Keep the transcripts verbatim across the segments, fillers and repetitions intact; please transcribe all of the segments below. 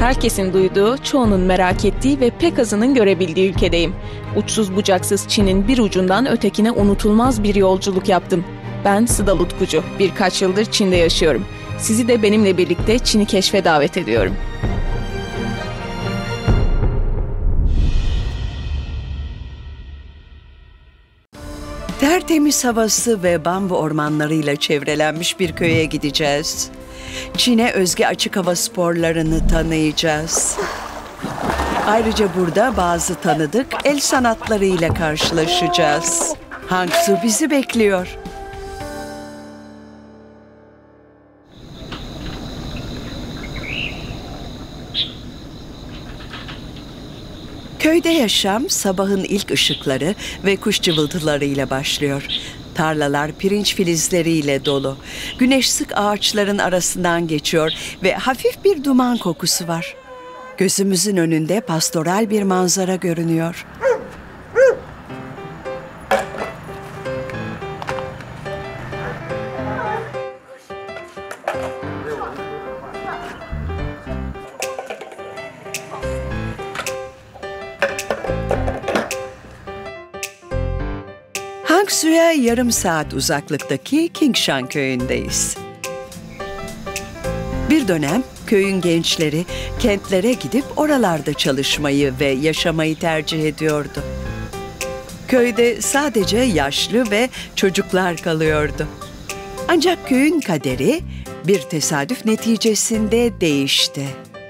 Herkesin duyduğu, çoğunun merak ettiği ve pek azının görebildiği ülkedeyim. Uçsuz bucaksız Çin'in bir ucundan ötekine unutulmaz bir yolculuk yaptım. Ben Sıdal Utkucu, birkaç yıldır Çin'de yaşıyorum. Sizi de benimle birlikte Çin'i keşfe davet ediyorum. Tertemiz havası ve bambu ormanlarıyla çevrelenmiş bir köye gideceğiz. Çin'e özgü açık hava sporlarını tanıyacağız. Ayrıca burada bazı tanıdık el sanatlarıyla karşılaşacağız. Hangzhou bizi bekliyor. Köyde yaşam sabahın ilk ışıkları ve kuş cıvıltılarıyla başlıyor. Tarlalar pirinç filizleriyle dolu. Güneş sık ağaçların arasından geçiyor ve hafif bir duman kokusu var. Gözümüzün önünde pastoral bir manzara görünüyor. Hangzhou'ya yarım saat uzaklıktaki Qingshan köyündeyiz. Bir dönem köyün gençleri kentlere gidip oralarda çalışmayı ve yaşamayı tercih ediyordu. Köyde sadece yaşlı ve çocuklar kalıyordu. Ancak köyün kaderi bir tesadüf neticesinde değişti.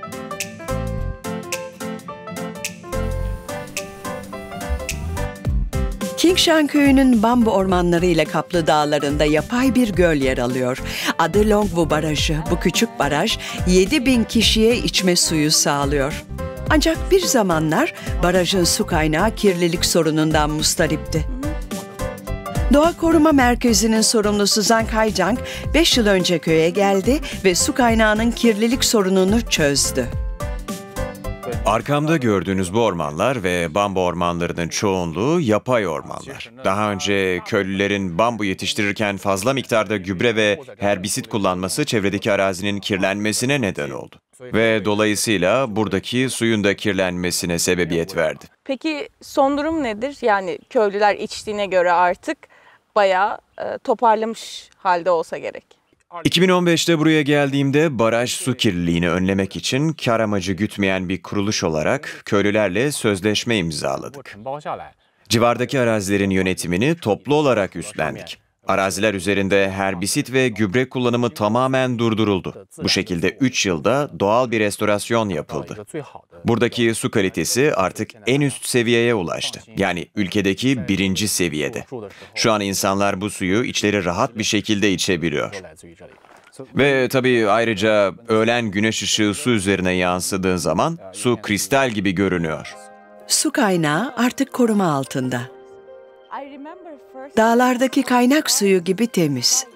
Qingshan köyünün bambu ormanları ile kaplı dağlarında yapay bir göl yer alıyor. Adı Longwu Barajı. Bu küçük baraj yedi bin kişiye içme suyu sağlıyor. Ancak bir zamanlar barajın su kaynağı kirlilik sorunundan mustaripti. Doğa Koruma Merkezi'nin sorumlusu Zhang Haijang beş yıl önce köye geldi ve su kaynağının kirlilik sorununu çözdü. Arkamda gördüğünüz bu ormanlar ve bambu ormanlarının çoğunluğu yapay ormanlar. Daha önce köylülerin bambu yetiştirirken fazla miktarda gübre ve herbisit kullanması çevredeki arazinin kirlenmesine neden oldu. Ve dolayısıyla buradaki suyun da kirlenmesine sebebiyet verdi. Peki son durum nedir? Yani köylüler içtiğine göre artık bayağı e, toparlamış halde olsa gerek. iki bin on beşte buraya geldiğimde baraj su kirliliğini önlemek için kar amacı gütmeyen bir kuruluş olarak köylülerle sözleşme imzaladık. Civardaki arazilerin yönetimini toplu olarak üstlendik. Araziler üzerinde herbisit ve gübre kullanımı tamamen durduruldu. Bu şekilde üç yılda doğal bir restorasyon yapıldı. Buradaki su kalitesi artık en üst seviyeye ulaştı. Yani ülkedeki birinci seviyede. Şu an insanlar bu suyu içleri rahat bir şekilde içebiliyor. Ve tabii ayrıca öğlen güneş ışığı su üzerine yansıdığı zaman su kristal gibi görünüyor. Su kaynağı artık koruma altında. Dağlardaki kaynak suyu gibi temiz.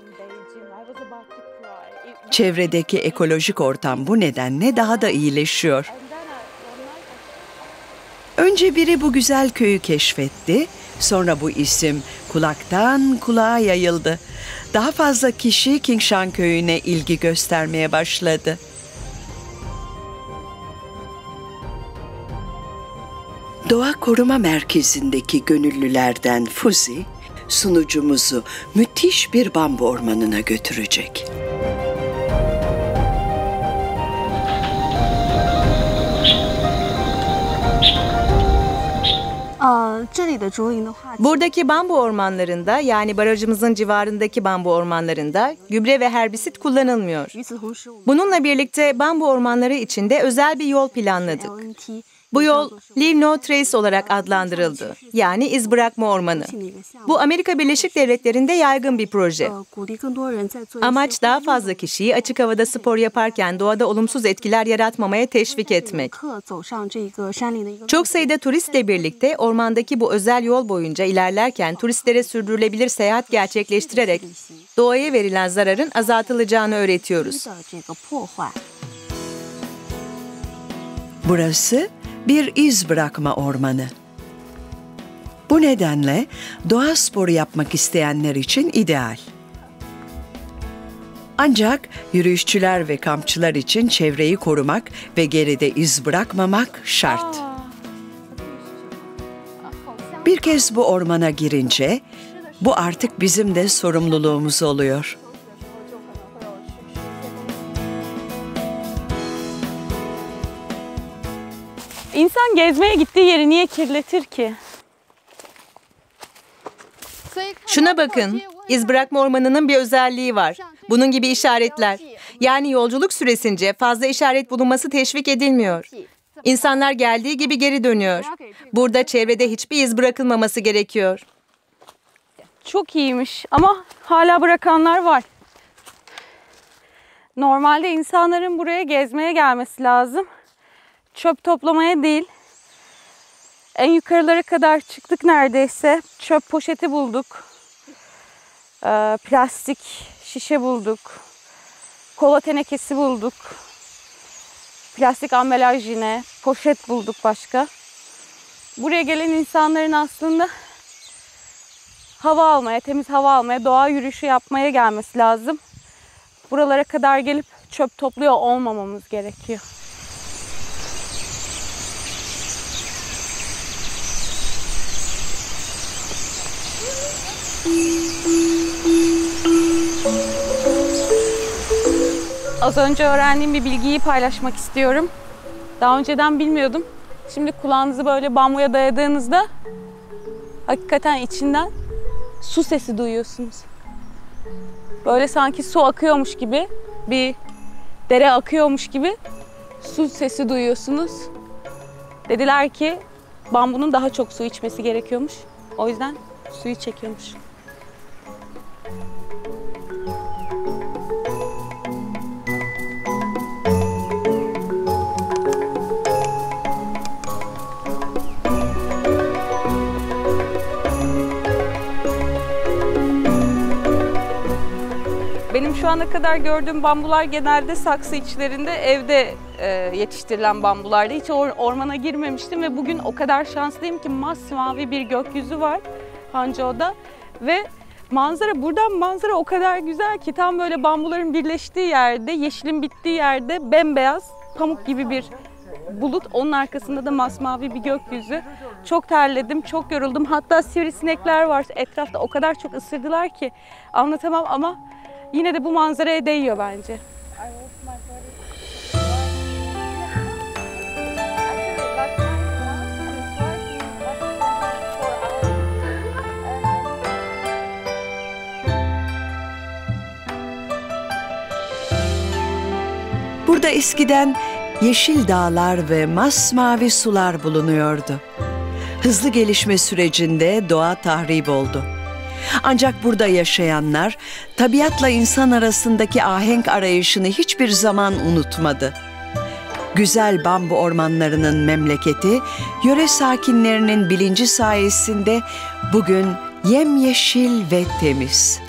Çevredeki ekolojik ortam bu nedenle daha da iyileşiyor. Önce biri bu güzel köyü keşfetti, sonra bu isim kulaktan kulağa yayıldı. Daha fazla kişi Qingshan köyüne ilgi göstermeye başladı. Doğa Koruma Merkezi'ndeki gönüllülerden Fuzi, sunucumuzu müthiş bir bambu ormanına götürecek. Buradaki bambu ormanlarında, yani barajımızın civarındaki bambu ormanlarında gübre ve herbisit kullanılmıyor. Bununla birlikte bambu ormanları içinde özel bir yol planladık. Bu yol Leave No Trace olarak adlandırıldı, yani iz bırakma ormanı. Bu Amerika Birleşik Devletleri'nde yaygın bir proje. Amaç daha fazla kişiyi açık havada spor yaparken doğada olumsuz etkiler yaratmamaya teşvik etmek. Çok sayıda turistle birlikte ormandaki bu özel yol boyunca ilerlerken turistlere sürdürülebilir seyahat gerçekleştirerek doğaya verilen zararın azaltılacağını öğretiyoruz. Burası bir iz bırakma ormanı. Bu nedenle doğa sporu yapmak isteyenler için ideal. Ancak yürüyüşçüler ve kampçılar için çevreyi korumak ve geride iz bırakmamak şart. Bir kez bu ormana girince bu artık bizim de sorumluluğumuz oluyor. İnsan gezmeye gittiği yeri niye kirletir ki? Şuna bakın, iz bırakma ormanının bir özelliği var. Bunun gibi işaretler. Yani yolculuk süresince fazla işaret bulunması teşvik edilmiyor. İnsanlar geldiği gibi geri dönüyor. Burada çevrede hiçbir iz bırakılmaması gerekiyor. Çok iyiymiş ama hala bırakanlar var. Normalde insanların buraya gezmeye gelmesi lazım. Çöp toplamaya değil. En yukarılara kadar çıktık neredeyse. Çöp poşeti bulduk. Ee, plastik şişe bulduk. Kola tenekesi bulduk. Plastik ambalaj yine. Poşet bulduk başka. Buraya gelen insanların aslında hava almaya, temiz hava almaya, doğa yürüyüşü yapmaya gelmesi lazım. Buralara kadar gelip çöp topluyor olmamamız gerekiyor. Az önce öğrendiğim bir bilgiyi paylaşmak istiyorum. Daha önceden bilmiyordum. Şimdi kulağınızı böyle bambuya dayadığınızda hakikaten içinden su sesi duyuyorsunuz. Böyle sanki su akıyormuş gibi, bir dere akıyormuş gibi su sesi duyuyorsunuz. Dediler ki bambunun daha çok su içmesi gerekiyormuş. O yüzden suyu çekiyormuş. Benim şu ana kadar gördüğüm bambular genelde saksı içlerinde evde e, yetiştirilen bambulardı. Hiç or ormana girmemiştim ve bugün o kadar şanslıyım ki masmavi bir gökyüzü var Hangzhou'da. Ve manzara, buradan manzara o kadar güzel ki tam böyle bambuların birleştiği yerde, yeşilin bittiği yerde bembeyaz, pamuk gibi bir bulut. Onun arkasında da masmavi bir gökyüzü. Çok terledim, çok yoruldum. Hatta sivrisinekler var etrafta, o kadar çok ısırdılar ki anlatamam ama yine de bu manzaraya değiyor bence. Burada eskiden yeşil dağlar ve masmavi sular bulunuyordu. Hızlı gelişme sürecinde doğa tahrip oldu. Ancak burada yaşayanlar tabiatla insan arasındaki ahenk arayışını hiçbir zaman unutmadı. Güzel bambu ormanlarının memleketi, yöre sakinlerinin bilinci sayesinde bugün yemyeşil ve temiz.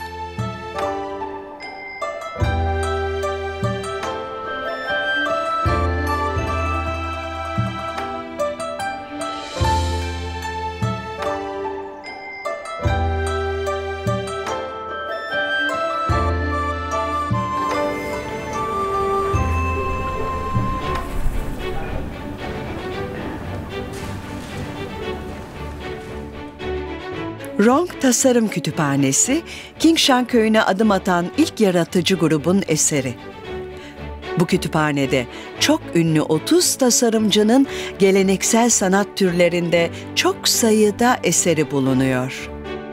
Rong Tasarım Kütüphanesi, Qingshan köyüne adım atan ilk yaratıcı grubun eseri. Bu kütüphanede çok ünlü otuz tasarımcının geleneksel sanat türlerinde çok sayıda eseri bulunuyor.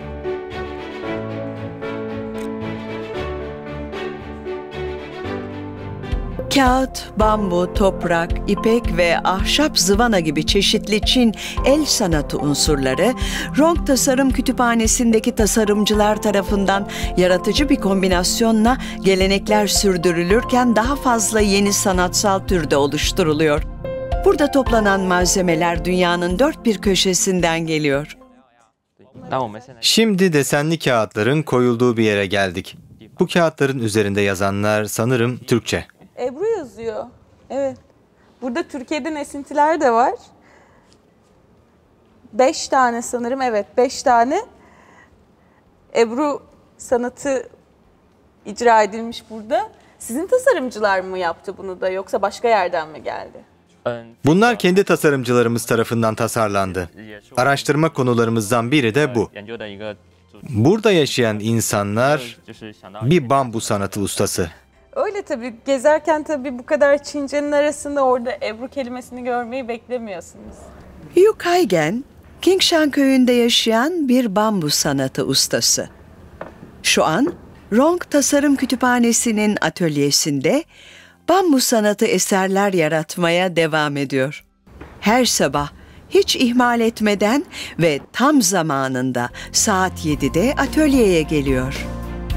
Kağıt, bambu, toprak, ipek ve ahşap zıvana gibi çeşitli Çin el sanatı unsurları, Rong Tasarım Kütüphanesi'ndeki tasarımcılar tarafından yaratıcı bir kombinasyonla gelenekler sürdürülürken daha fazla yeni sanatsal türde oluşturuluyor. Burada toplanan malzemeler dünyanın dört bir köşesinden geliyor. Şimdi desenli kağıtların koyulduğu bir yere geldik. Bu kağıtların üzerinde yazanlar sanırım Türkçe. Ebru yazıyor. Evet. Burada Türkiye'den esintiler de var. Beş tane sanırım. Evet, beş tane Ebru sanatı icra edilmiş burada. Sizin tasarımcılar mı yaptı bunu da yoksa başka yerden mi geldi? Bunlar kendi tasarımcılarımız tarafından tasarlandı. Araştırma konularımızdan biri de bu. Burada yaşayan insanlar bir bambu sanatı ustası. Öyle tabii. Gezerken tabii bu kadar Çince'nin arasında orada Ebru kelimesini görmeyi beklemiyorsunuz. Yu Kaigen, Kingshan köyünde yaşayan bir bambu sanatı ustası. Şu an Rong Tasarım Kütüphanesi'nin atölyesinde bambu sanatı eserler yaratmaya devam ediyor. Her sabah hiç ihmal etmeden ve tam zamanında saat yedide atölyeye geliyor.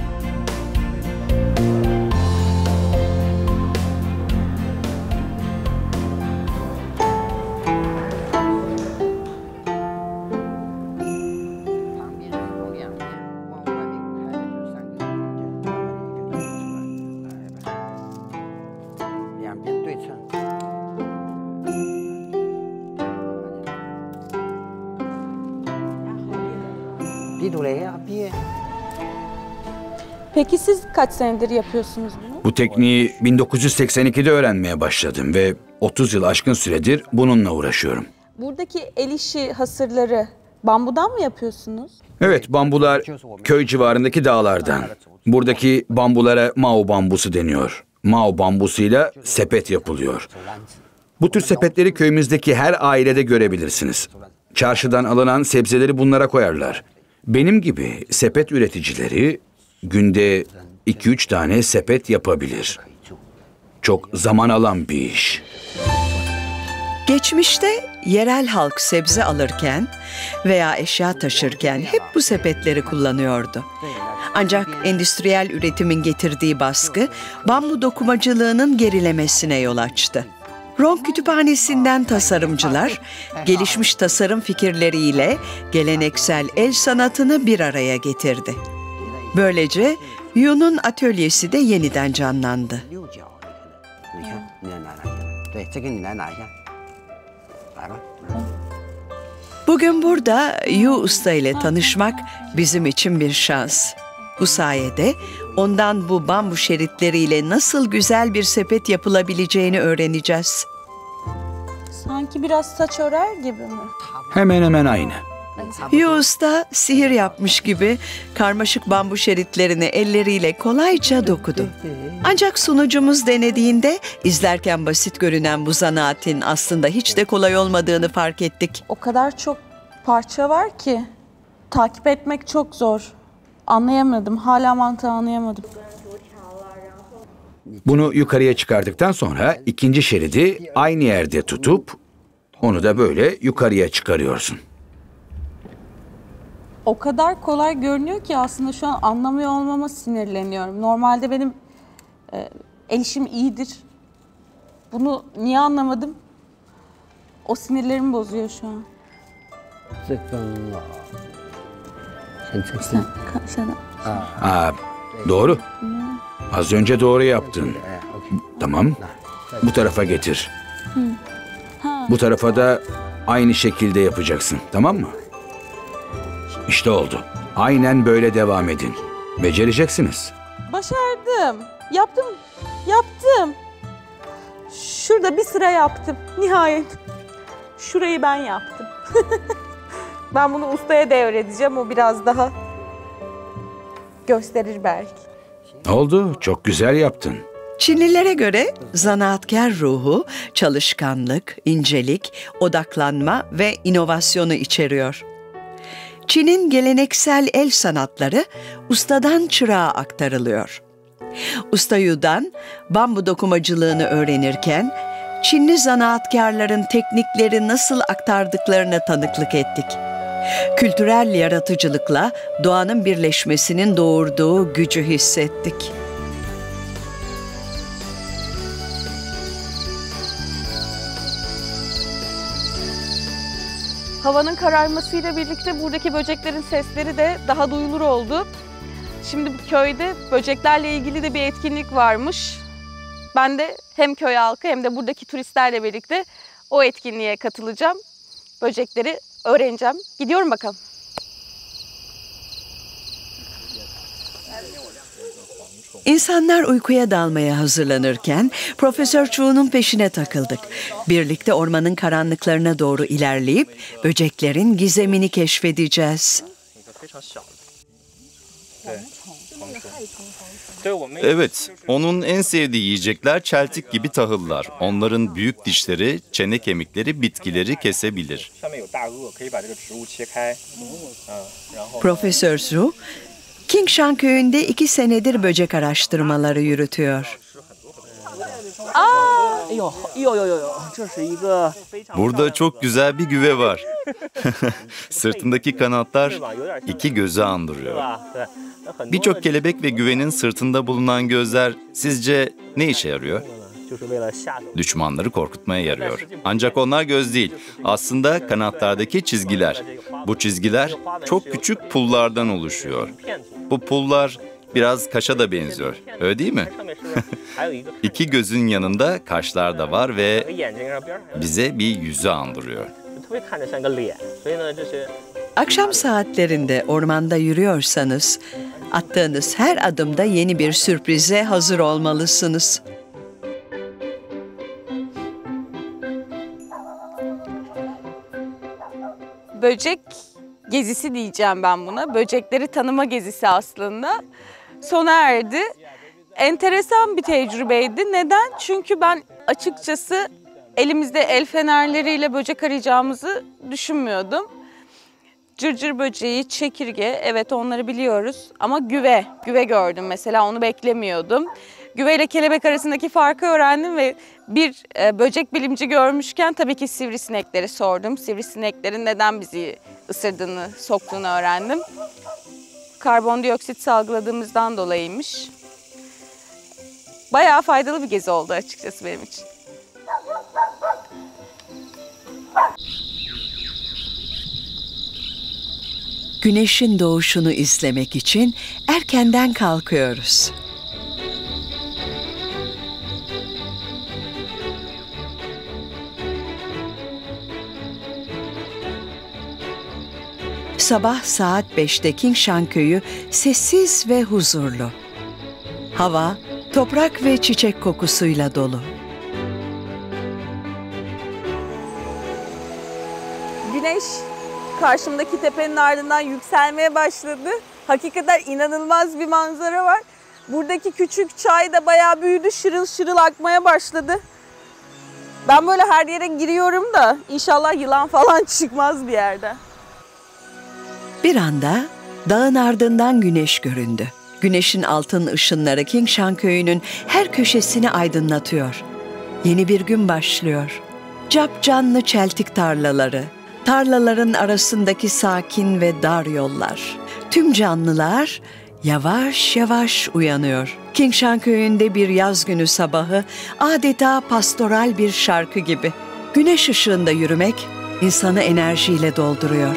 Peki siz kaç senedir yapıyorsunuz bunu? Bu tekniği bin dokuz yüz seksen ikide öğrenmeye başladım ve otuz yıl aşkın süredir bununla uğraşıyorum. Buradaki el işi hasırları bambudan mı yapıyorsunuz? Evet, bambular köy civarındaki dağlardan. Buradaki bambulara Mao bambusu deniyor. Mao bambusuyla sepet yapılıyor. Bu tür sepetleri köyümüzdeki her ailede görebilirsiniz. Çarşıdan alınan sebzeleri bunlara koyarlar. Benim gibi sepet üreticileri günde iki üç tane sepet yapabilir. Çok zaman alan bir iş. Geçmişte yerel halk sebze alırken veya eşya taşırken hep bu sepetleri kullanıyordu. Ancak endüstriyel üretimin getirdiği baskı bambu dokumacılığının gerilemesine yol açtı. Rong Kütüphanesi'nden tasarımcılar gelişmiş tasarım fikirleriyle geleneksel el sanatını bir araya getirdi. Böylece Yu'nun atölyesi de yeniden canlandı. Bugün burada Yu Usta ile tanışmak bizim için bir şans. Bu sayede ondan bu bambu şeritleriyle nasıl güzel bir sepet yapılabileceğini öğreneceğiz. Sanki biraz saç örer gibi mi? Hemen hemen aynı. Yu Usta sihir yapmış gibi karmaşık bambu şeritlerini elleriyle kolayca dokudu. Ancak sunucumuz denediğinde izlerken basit görünen bu zanaatin aslında hiç de kolay olmadığını fark ettik. O kadar çok parça var ki takip etmek çok zor. Anlayamadım. Hala mantığı anlayamadım. Bunu yukarıya çıkardıktan sonra ikinci şeridi aynı yerde tutup onu da böyle yukarıya çıkarıyorsun. O kadar kolay görünüyor ki aslında şu an anlamıyor olmama sinirleniyorum. Normalde benim e, el işim iyidir. Bunu niye anlamadım? O sinirlerimi bozuyor şu an. Sen, sen, Aa, doğru. Az önce doğru yaptın. Tamam. Bu tarafa getir. Bu tarafa da aynı şekilde yapacaksın. Tamam mı? İşte oldu. Aynen böyle devam edin. Becereceksiniz. Başardım. Yaptım. Yaptım. Şurada bir sıra yaptım. Nihayet. Şurayı ben yaptım. Ben bunu ustaya devredeceğim. O biraz daha gösterir belki. Oldu. Çok güzel yaptın. Çinlilere göre zanaatkar ruhu, çalışkanlık, incelik, odaklanma ve inovasyonu içeriyor. Çin'in geleneksel el sanatları ustadan çırağa aktarılıyor. Usta Yu'dan bambu dokumacılığını öğrenirken Çinli zanaatkarların teknikleri nasıl aktardıklarına tanıklık ettik. Kültürel yaratıcılıkla doğanın birleşmesinin doğurduğu gücü hissettik. Havanın kararmasıyla birlikte buradaki böceklerin sesleri de daha duyulur oldu. Şimdi bu köyde böceklerle ilgili de bir etkinlik varmış. Ben de hem köy halkı hem de buradaki turistlerle birlikte o etkinliğe katılacağım. Böcekleri öğreneceğim. Gidiyorum bakalım. İnsanlar uykuya dalmaya hazırlanırken Profesör Chu'nun peşine takıldık. Birlikte ormanın karanlıklarına doğru ilerleyip böceklerin gizemini keşfedeceğiz. Evet, onun en sevdiği yiyecekler çeltik gibi tahıllar. Onların büyük dişleri, çene kemikleri bitkileri kesebilir. Profesör Zhu, Qingshan köyünde iki senedir böcek araştırmaları yürütüyor. Burada çok güzel bir güve var. Sırtındaki kanatlar iki gözü andırıyor. Birçok kelebek ve güvenin sırtında bulunan gözler sizce ne işe yarıyor? Düşmanları korkutmaya yarıyor. Ancak onlar göz değil. Aslında kanatlardaki çizgiler. Bu çizgiler çok küçük pullardan oluşuyor. Bu pullar biraz kaşa da benziyor. Öyle değil mi? İki gözün yanında kaşlar da var ve bize bir yüzü andırıyor. Akşam saatlerinde ormanda yürüyorsanız, attığınız her adımda yeni bir sürprize hazır olmalısınız. Böcek gezisi diyeceğim ben buna. Böcekleri tanıma gezisi aslında. Sona erdi. Enteresan bir tecrübeydi. Neden? Çünkü ben açıkçası elimizde el fenerleriyle böcek arayacağımızı düşünmüyordum. Cırcır böceği, çekirge, evet onları biliyoruz. Ama güve, güve gördüm mesela, onu beklemiyordum. Güve ile kelebek arasındaki farkı öğrendim ve bir e, böcek bilimci görmüşken tabii ki sivrisinekleri sordum. Sivrisineklerin neden bizi ısırdığını, soktuğunu öğrendim. Karbondioksit salgıladığımızdan dolayıymış. Bayağı faydalı bir gezi oldu açıkçası benim için. Güneşin doğuşunu izlemek için erkenden kalkıyoruz. Sabah saat beşte Qingshan köyü sessiz ve huzurlu. Hava, toprak ve çiçek kokusuyla dolu. Güneş karşımdaki tepenin ardından yükselmeye başladı. Hakikaten inanılmaz bir manzara var. Buradaki küçük çay da bayağı büyüdü, şırıl şırıl akmaya başladı. Ben böyle her yere giriyorum da inşallah yılan falan çıkmaz bir yerde. Bir anda dağın ardından güneş göründü. Güneşin altın ışınları Qingshan köyünün her köşesini aydınlatıyor. Yeni bir gün başlıyor. Capcanlı çeltik tarlaları, tarlaların arasındaki sakin ve dar yollar. Tüm canlılar yavaş yavaş uyanıyor. Qingshan köyünde bir yaz günü sabahı adeta pastoral bir şarkı gibi. Güneş ışığında yürümek insanı enerjiyle dolduruyor.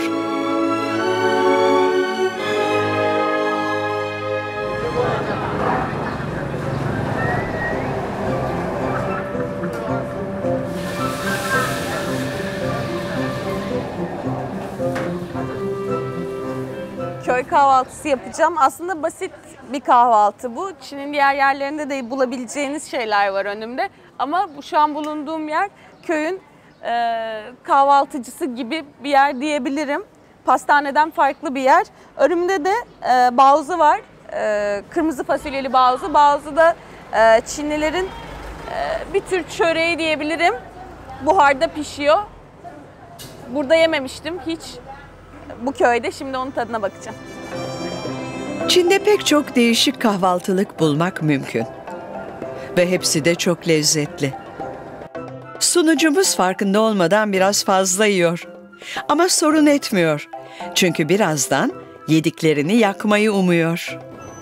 Köy kahvaltısı yapacağım. Aslında basit bir kahvaltı bu. Çin'in diğer yerlerinde de bulabileceğiniz şeyler var önümde. Ama bu şu an bulunduğum yer köyün e, kahvaltıcısı gibi bir yer diyebilirim. Pastaneden farklı bir yer. Önümde de e, baozi var. E, kırmızı fasulyeli baozi. Baozi da e, Çinlilerin e, bir tür çöreği diyebilirim. Buharda pişiyor. Burada yememiştim hiç. Bu köyde, şimdi onun tadına bakacağım. Çin'de pek çok değişik kahvaltılık bulmak mümkün. Ve hepsi de çok lezzetli. Sunucumuz farkında olmadan biraz fazla yiyor. Ama sorun etmiyor. Çünkü birazdan yediklerini yakmayı umuyor.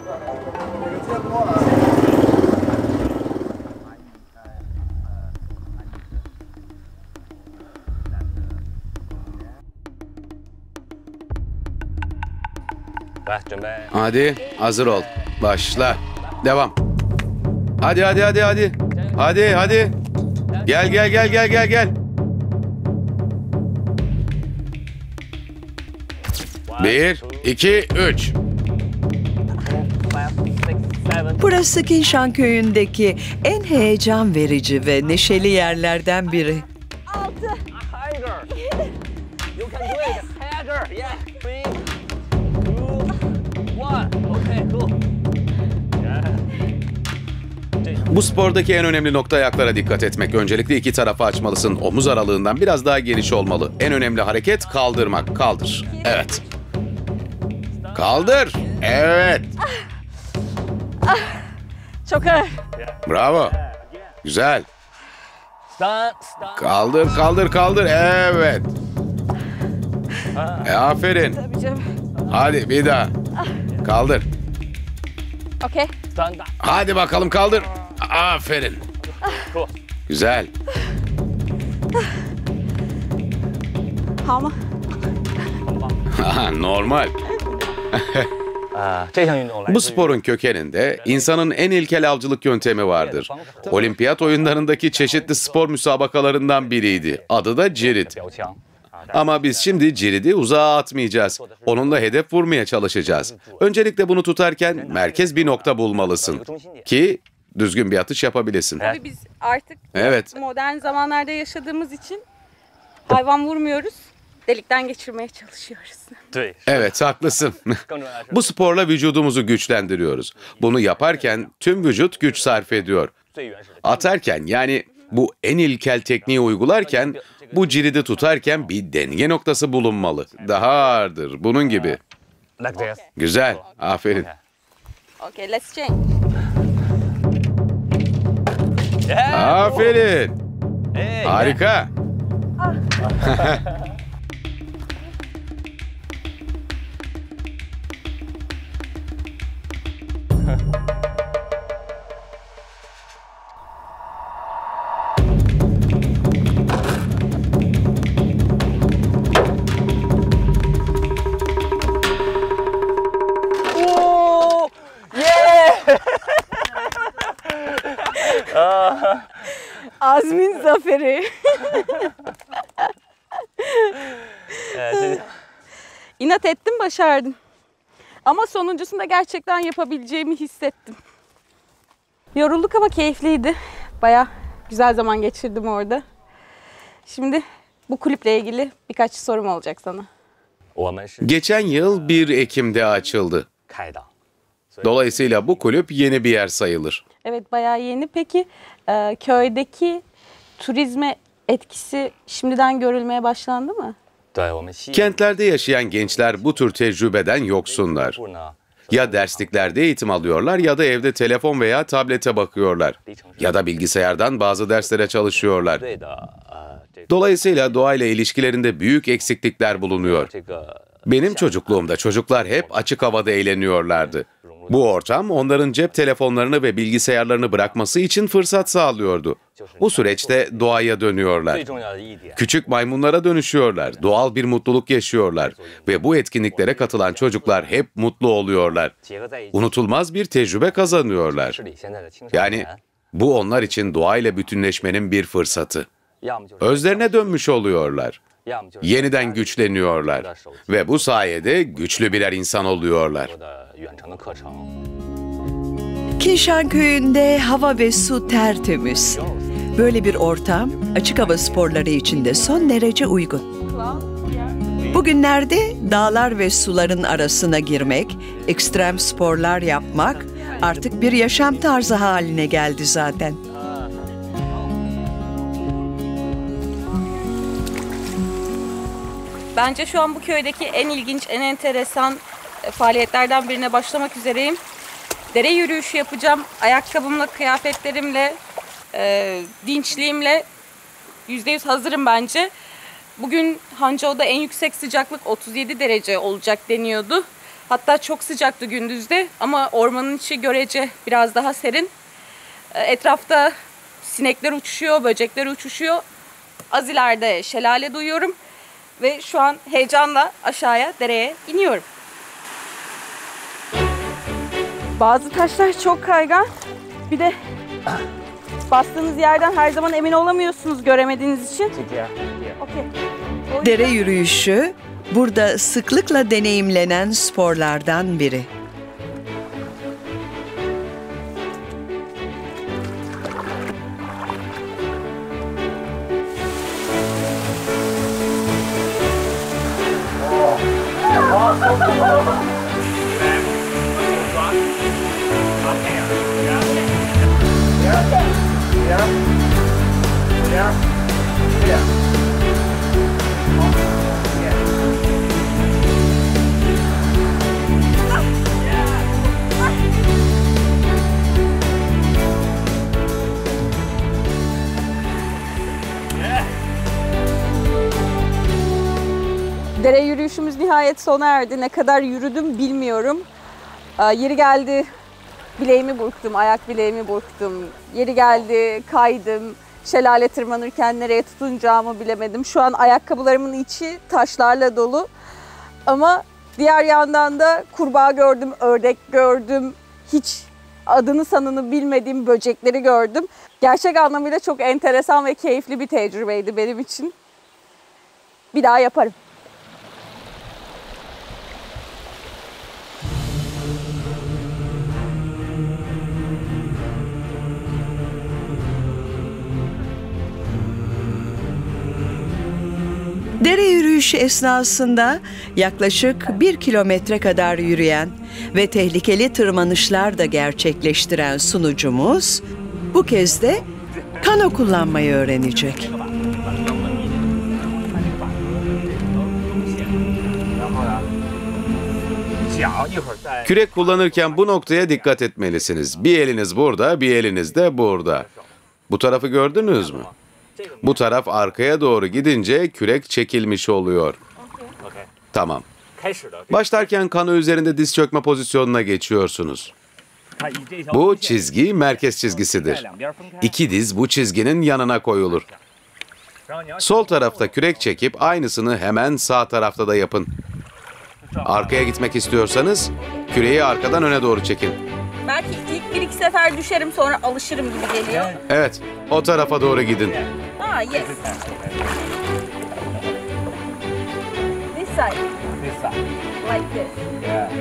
Hadi hazır ol. Başla. Devam. Hadi hadi hadi hadi. Hadi hadi. Gel gel gel gel gel gel. Bir, iki, üç. Burası Kinshan köyündeki en heyecan verici ve neşeli yerlerden biri. Bu spordaki en önemli nokta ayaklara dikkat etmek. Öncelikle iki tarafa açmalısın. Omuz aralığından biraz daha geniş olmalı. En önemli hareket kaldırmak. Kaldır. Evet. Kaldır. Evet. Çok ağır. Bravo. Güzel. Kaldır, kaldır, kaldır. Evet. E, aferin. Tabii canım. Hadi bir daha. Kaldır. Okey. Hadi bakalım kaldır. Aferin. Güzel. Ama Aha, normal. Bu sporun kökeninde insanın en ilkel avcılık yöntemi vardır. Olimpiyat oyunlarındaki çeşitli spor müsabakalarından biriydi. Adı da cirit. Ama biz şimdi ciridi uzağa atmayacağız. Onunla hedef vurmaya çalışacağız. Öncelikle bunu tutarken merkez bir nokta bulmalısın ki düzgün bir atış yapabilesin. tabii biz artık Evet. modern zamanlarda yaşadığımız için hayvan vurmuyoruz. Delikten geçirmeye çalışıyoruz. Evet, haklısın. Bu sporla vücudumuzu güçlendiriyoruz. Bunu yaparken tüm vücut güç sarf ediyor. Atarken, yani bu en ilkel tekniği uygularken, bu ciridi tutarken bir denge noktası bulunmalı. Daha ağırdır, bunun gibi. Güzel, aferin. Okay, let's change. Aferin. Harika. Azmin zaferi. İnat ettim, başardım. Ama sonuncusunda gerçekten yapabileceğimi hissettim. Yorulduk ama keyifliydi. Baya güzel zaman geçirdim orada. Şimdi bu kulüple ilgili birkaç sorum olacak sana. Geçen yıl bir Ekim'de açıldı. Dolayısıyla bu kulüp yeni bir yer sayılır. Evet, bayağı yeni. Peki e, köydeki turizme etkisi şimdiden görülmeye başlandı mı? Kentlerde yaşayan gençler bu tür tecrübeden yoksunlar. Ya dersliklerde eğitim alıyorlar ya da evde telefon veya tablete bakıyorlar. Ya da bilgisayardan bazı derslere çalışıyorlar. Dolayısıyla doğayla ilişkilerinde büyük eksiklikler bulunuyor. Benim çocukluğumda çocuklar hep açık havada eğleniyorlardı. Bu ortam onların cep telefonlarını ve bilgisayarlarını bırakması için fırsat sağlıyordu. Bu süreçte doğaya dönüyorlar. Küçük maymunlara dönüşüyorlar, doğal bir mutluluk yaşıyorlar ve bu etkinliklere katılan çocuklar hep mutlu oluyorlar. Unutulmaz bir tecrübe kazanıyorlar. Yani bu onlar için doğayla bütünleşmenin bir fırsatı. Özlerine dönmüş oluyorlar. Yeniden güçleniyorlar ve bu sayede güçlü birer insan oluyorlar. Kinshan köyünde hava ve su tertemiz. Böyle bir ortam açık hava sporları için de son derece uygun. Bugünlerde dağlar ve suların arasına girmek, ekstrem sporlar yapmak artık bir yaşam tarzı haline geldi zaten. Bence şu an bu köydeki en ilginç, en enteresan faaliyetlerden birine başlamak üzereyim. Dere yürüyüşü yapacağım. Ayakkabımla, kıyafetlerimle, e, dinçliğimle yüzde yüz hazırım bence. Bugün Hangzhou'da en yüksek sıcaklık otuz yedi derece olacak deniyordu. Hatta çok sıcaktı gündüzde ama ormanın içi görece biraz daha serin. E, etrafta sinekler uçuşuyor, böcekler uçuşuyor. Az ileride şelale duyuyorum. Ve şu an heyecanla aşağıya, dereye iniyorum. Bazı taşlar çok kaygan. Bir de bastığınız yerden her zaman emin olamıyorsunuz göremediğiniz için. Okay. Dere yürüyüşü burada sıklıkla deneyimlenen sporlardan biri. Dere yürüyüşümüz nihayet sona erdi. Ne kadar yürüdüm bilmiyorum. Yeri geldi bileğimi burktum, ayak bileğimi burktum. Yeri geldi kaydım. Şelale tırmanırken nereye tutunacağımı bilemedim. Şu an ayakkabılarımın içi taşlarla dolu. Ama diğer yandan da kurbağa gördüm, ördek gördüm. Hiç adını sanını bilmediğim böcekleri gördüm. Gerçek anlamıyla çok enteresan ve keyifli bir tecrübeydi benim için. Bir daha yaparım. Dere yürüyüşü esnasında yaklaşık bir kilometre kadar yürüyen ve tehlikeli tırmanışlar da gerçekleştiren sunucumuz bu kez de kano kullanmayı öğrenecek. Kürek kullanırken bu noktaya dikkat etmelisiniz. Bir eliniz burada, bir eliniz de burada. Bu tarafı gördünüz mü? Bu taraf arkaya doğru gidince kürek çekilmiş oluyor. Tamam. Başlarken kano üzerinde diz çökme pozisyonuna geçiyorsunuz. Bu çizgi merkez çizgisidir. İki diz bu çizginin yanına koyulur. Sol tarafta kürek çekip aynısını hemen sağ tarafta da yapın. Arkaya gitmek istiyorsanız küreği arkadan öne doğru çekin. Belki ilk bir iki sefer düşerim sonra alışırım gibi geliyor. Evet, o tarafa doğru gidin. Ah, yes. This side. This side. Like this. Yeah.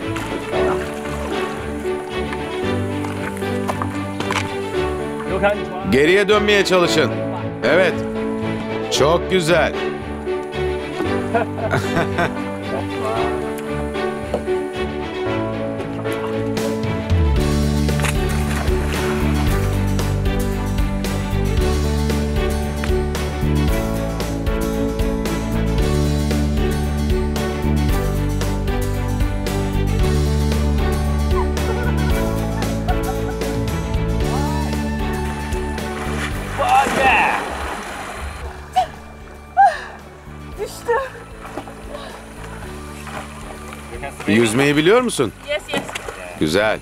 Geriye dönmeye çalışın. Evet. Çok güzel. Yüzmeyi biliyor musun? Yes, yes. Güzel.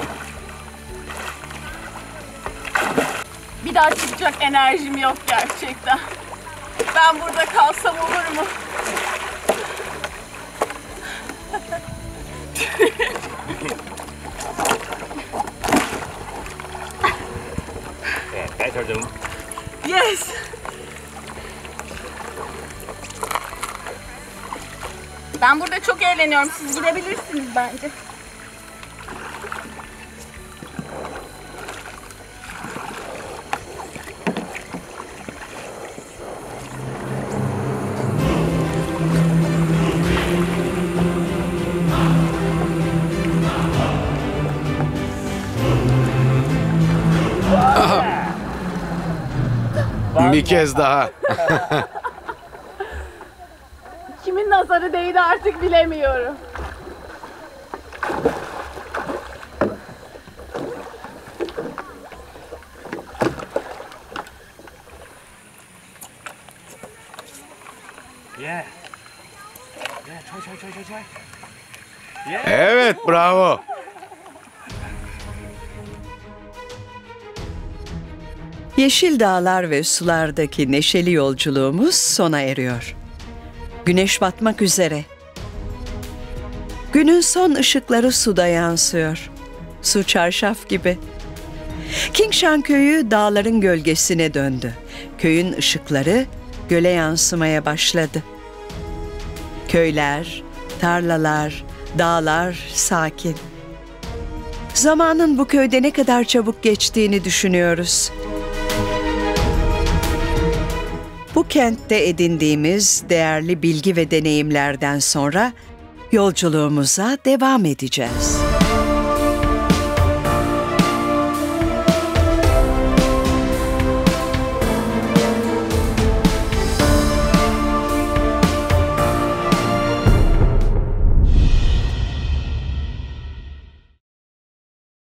Bir daha çıkacak enerjim yok gerçekten. Ben burada kalsam olur mu? Yes. Ben burada çok eğleniyorum. Siz gidebilirsiniz bence. Bir kez daha. Kimin nazarı değdi artık bilemiyorum. Evet, bravo. Yeşil dağlar ve sulardaki neşeli yolculuğumuz sona eriyor. Güneş batmak üzere. Günün son ışıkları suda yansıyor. Su çarşaf gibi. Kingshan köyü dağların gölgesine döndü. Köyün ışıkları göle yansımaya başladı. Köyler, tarlalar, dağlar sakin. Zamanın bu köyde ne kadar çabuk geçtiğini düşünüyoruz. Bu kentte edindiğimiz değerli bilgi ve deneyimlerden sonra yolculuğumuza devam edeceğiz.